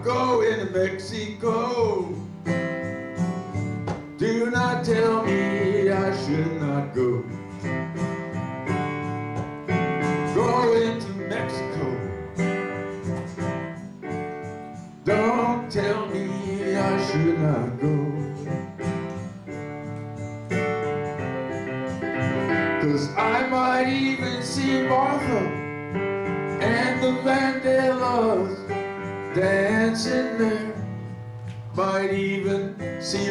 I'm going to Mexico. Do not tell me I should not go. Going to Mexico. Don't tell me I should not go. 'Cause I might even see Martha and the Vandellas dancing there. Might even see